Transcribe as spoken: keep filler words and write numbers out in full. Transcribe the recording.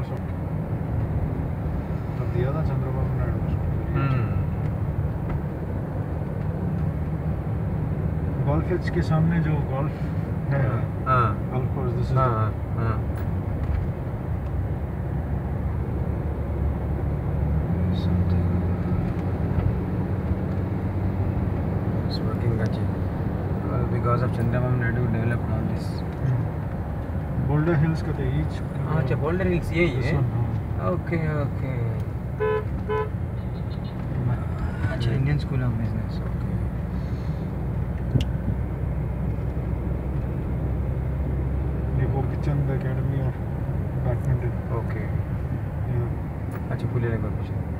सब तब दिया था चंद्रबाबू नायडू को। गोल्फ हिल्स के सामने जो गोल्फ है, हाँ गोल्फ कोर्स, दिस इज हाँ हाँ it's working gachi well because of Chandrababu Naidu developed all this Boulder Hills का तो ईच। अच्छा बोल्डर हिल्स यही है। हाँ। ओके ओके अच्छा Indian School of Business okay ये Gopichand academy of badminton. Okay अच्छा पुलिया कुछ